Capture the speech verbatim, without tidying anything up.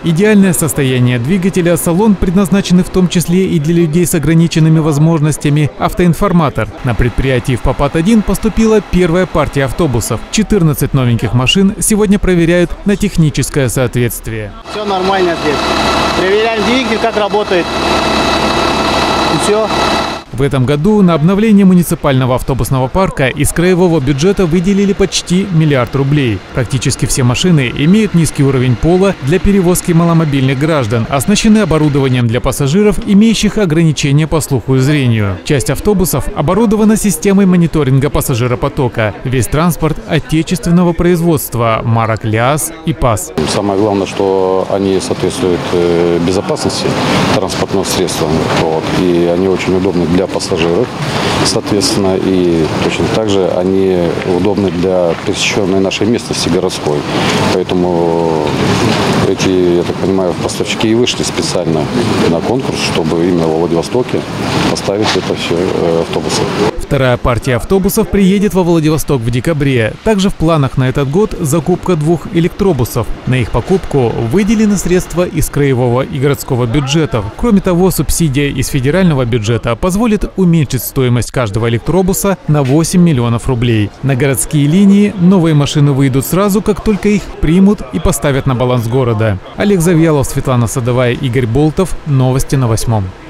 Идеальное состояние двигателя, салон предназначен в том числе и для людей с ограниченными возможностями. Автоинформатор. На предприятии в Попад один поступила первая партия автобусов. четырнадцать новеньких машин сегодня проверяют на техническое соответствие. Все нормально здесь. Проверяем двигатель, как работает. И все. В этом году на обновление муниципального автобусного парка из краевого бюджета выделили почти миллиард рублей. Практически все машины имеют низкий уровень пола для перевозки маломобильных граждан, оснащены оборудованием для пассажиров, имеющих ограничения по слуху и зрению. Часть автобусов оборудована системой мониторинга пассажиропотока. Весь транспорт отечественного производства марок ЛиАЗ и ПАЗ. Самое главное, что они соответствуют безопасности транспортного средства. Вот, и они очень удобны для пассажиров, соответственно, и точно так же они удобны для пересеченной нашей местности городской. Поэтому эти, я так понимаю, поставщики и вышли специально на конкурс, чтобы именно во Владивостоке поставить это все автобусы. Вторая партия автобусов приедет во Владивосток в декабре. Также в планах на этот год закупка двух электробусов. На их покупку выделены средства из краевого и городского бюджетов. Кроме того, субсидия из федерального бюджета позволит уменьшить стоимость каждого электробуса на восемь миллионов рублей. На городские линии новые машины выйдут сразу, как только их примут и поставят на баланс города. Олег Завьялов, Светлана Садовая, Игорь Болтов. Новости на восьмом.